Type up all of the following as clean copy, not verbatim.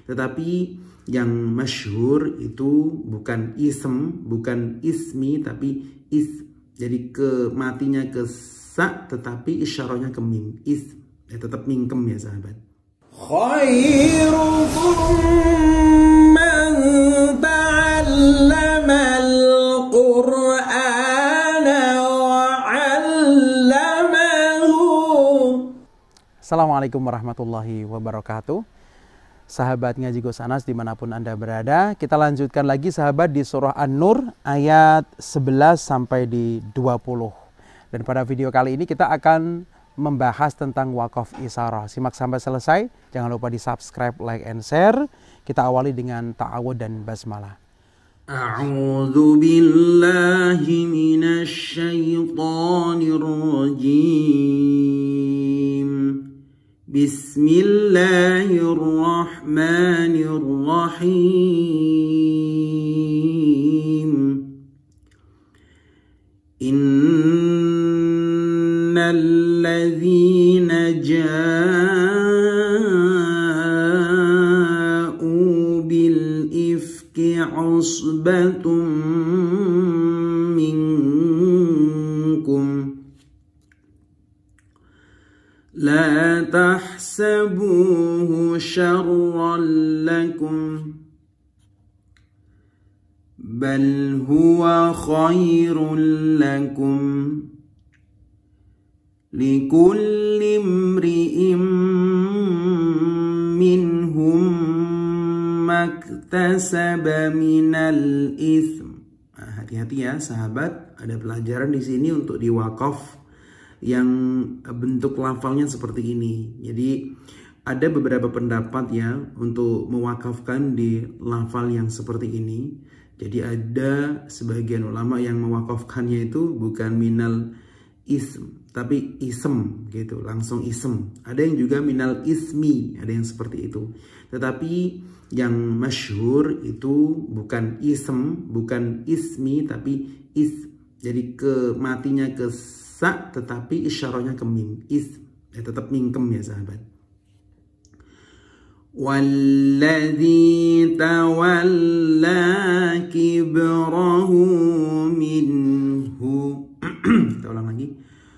Tetapi yang masyhur itu bukan ism, bukan ismi, tapi is. Jadi matinya ke sa, tetapi isyarahnya ke mim. Is. Tetap mingkem ya sahabat. Khairukum man ta'allama al-Qur'ana wa 'allamahu. Assalamualaikum warahmatullahi wabarakatuh. Sahabat Ngaji Gus Anas dimanapun Anda berada, kita lanjutkan lagi sahabat di surah An-Nur ayat 11 sampai di 20. Dan pada video kali ini kita akan membahas tentang wakaf isyarah. Simak sampai selesai, jangan lupa di subscribe, like, and share. Kita awali dengan ta'awud dan basmalah. A'udzu billahi minasy syaithanir rajim. Bismillahirrahmanirrahim. Innal ladzina ja'u bil ifki usbatum minkum la tahsabuhu syarran lakum bal huwa khairun lakum likulli imri'in minhum maktasaba minal itsm. Hati-hati ya sahabat, ada pelajaran di sini untuk di wakaf yang bentuk lafalnya seperti ini. Jadi ada beberapa pendapat ya untuk mewakafkan di lafal yang seperti ini. Jadi ada sebagian ulama yang mewakafkannya itu bukan minal ism, tapi ism gitu, langsung ism. Ada yang juga minal ismi, ada yang seperti itu. Tetapi yang masyhur itu bukan ism, bukan ismi, tapi is. Jadi matinya ke sa, tetapi isyarahnya ke mim. Is. Tetap mingkem ya sahabat. Walladzi tawalla kibrahu minhu. Kita ulang lagi.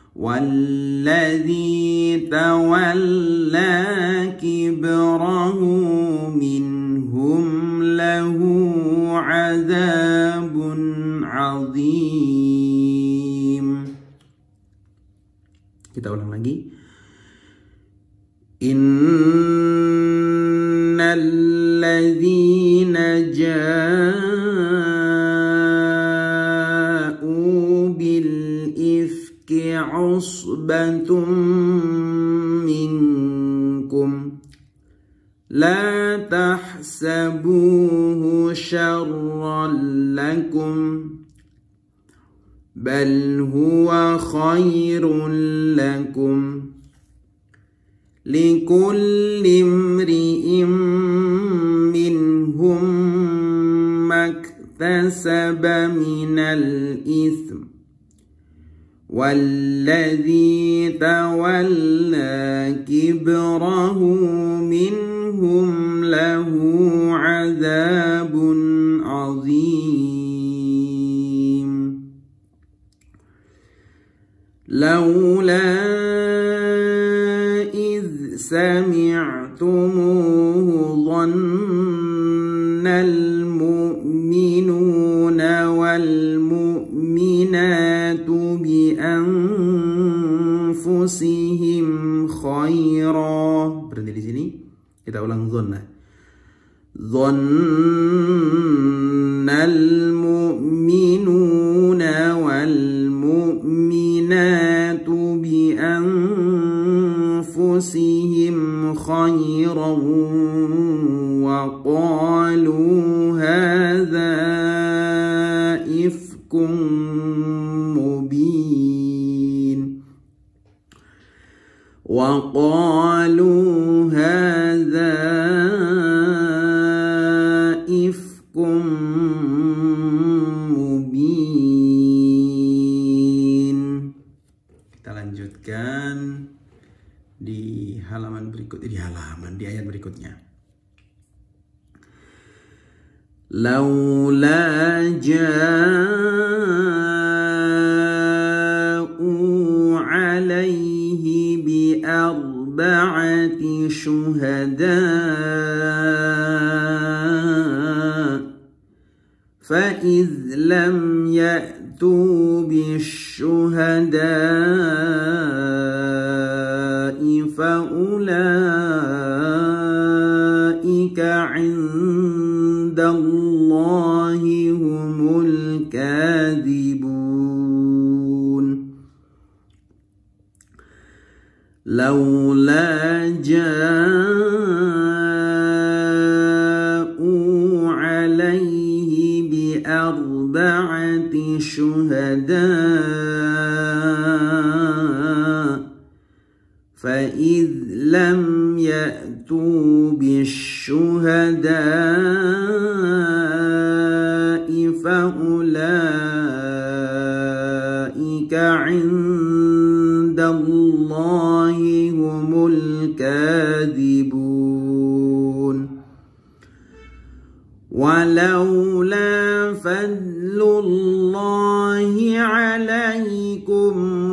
Walladzi tawalla kibrahu minhum lahu 'adzabun 'adzim. Kita ulang lagi. Innal ladzina ja'u bil ifki usbatum minkum la tahsabuhu syarran lakum bal huwa khairun lakum likulli imri'in minhum maktasaba minal itsm walladzi tawalla kibrahu minhum lahu 'adzabun 'adzim. Laula idh sami'tumuhu dhannal mu'minuna wal mu'minatu bi anfusihim khaira. Berhenti di sini. Kita ulang dhanna. Dhannal mu'minuna wal mu'minatu bi anfusihim khairan wa qalu hadza ifkum mubin wa qalu hadza ifkum mubin. Kita lanjutkan di halaman berikut, di ayat berikutnya. لولا جاءوا عليه بأربعة شهداء فإذ لم يأتوا بالشهداء فأولئك عند الله هم الكاذبون لولا جاءوا عليه بأربعة شهداء فإذ لم يأتوا بالشهداء فأولئك عند الله هم الكاذبون ولولا فضل الله عليكم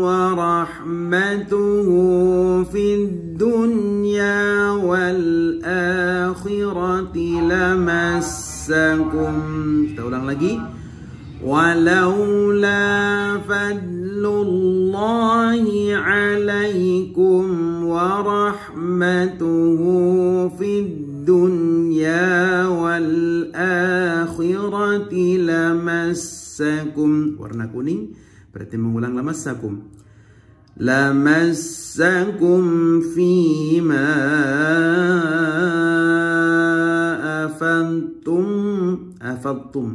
ورحمته في الدنيا والآخرة لمسكم. Kita ulang lagi. ولولا فضل الله عليكم ورحمته في الدنيا والآخرة لمسكم. Warna kuning berarti mengulang lamassakum. لمسكم فيما أفضتم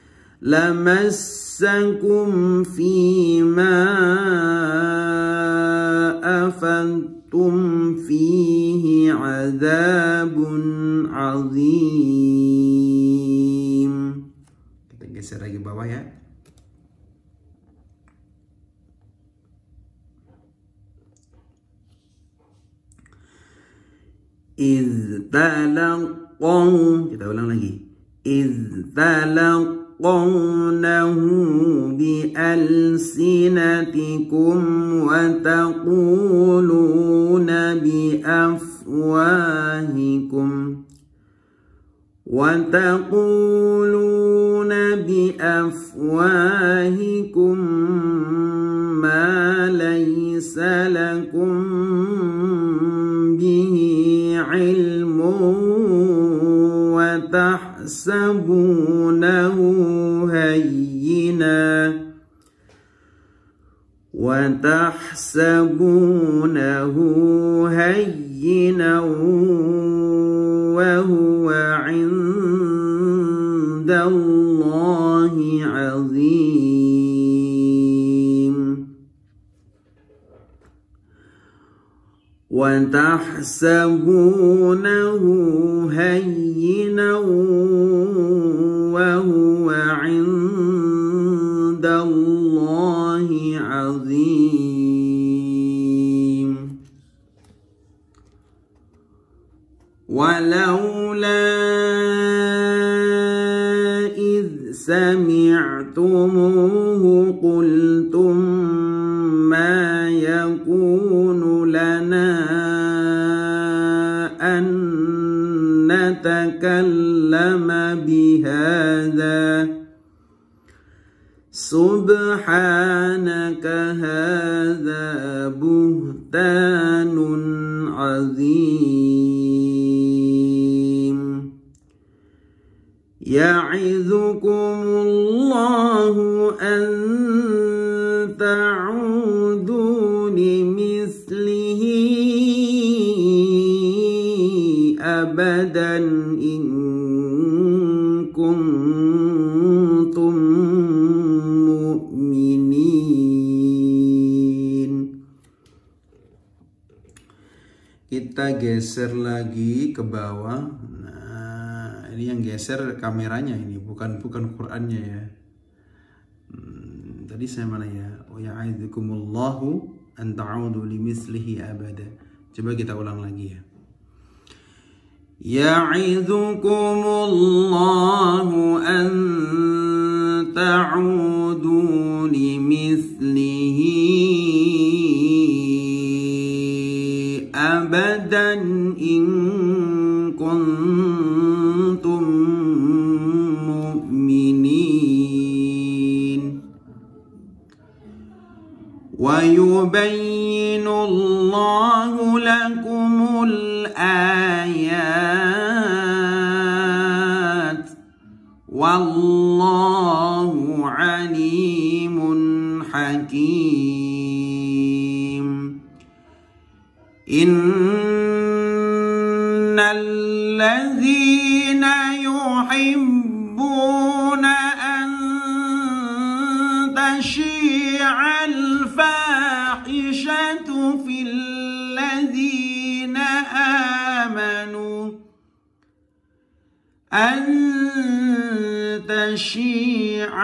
لمسكم فيما أفضتم فيه عذاب عظيم. Kita geser lagi bawah ya. إذ تلقوا. Kita ulang lagi. إذ تلقونه بألسنتكم وتقولون بأفواهكم ما ليس لكم به علم وتحسبونه هينا وهو عند الله عظيم. وتحسبونه هينا وهو عند الله عظيم. ولولا إذ سمعتموه قلتم ما يكون لنا أن نتكلم بهذا سبحانك هذا بهتان عظيم. يعظكم الله أن تعودوا لمثله أبدا إن كنتم مؤمنين. Kita geser lagi ke bawah. Nah, ini yang geser kameranya, ini bukan Qur'annya ya. Tadi saya mana ya? Oh ya'idzukumullahu an ta'udu limithlihi abada. Coba kita ulang lagi ya. يعظكم الله أن تعودوا لمثله أبدا إن كنتم مؤمنين ويبين الله لكم الآيات والله عليم حكيم إن الذين يحبون أن تشيع الفاحشة في الذين آمنوا أن تشيع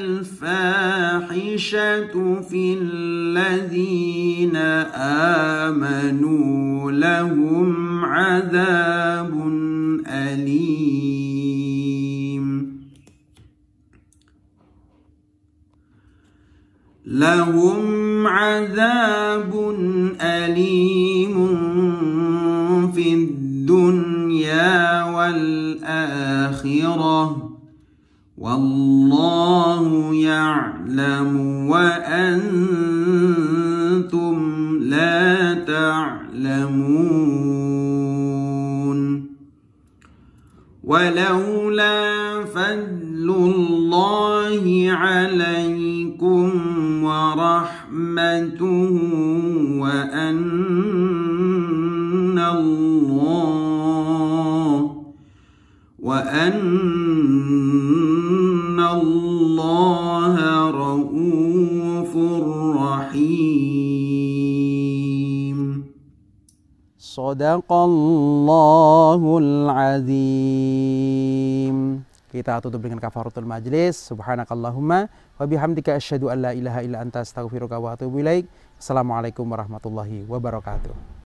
الفاحشة في الذين آمنوا لهم عذاب أليم لهم عذاب أليم في الدنيا والآخرة والله يعلم وأنتم لا تعلمون ولولا فضل الله عليكم ورحمته وأن الله رؤوف رحيم Shadaqallahul azim. Kita tutup dengan kafaratul majlis. Subhanakallahumma wa bihamdika asyhadu an la ilaha illa anta astaghfiruka wa atubu ilaik. Assalamualaikum warahmatullahi wabarakatuh.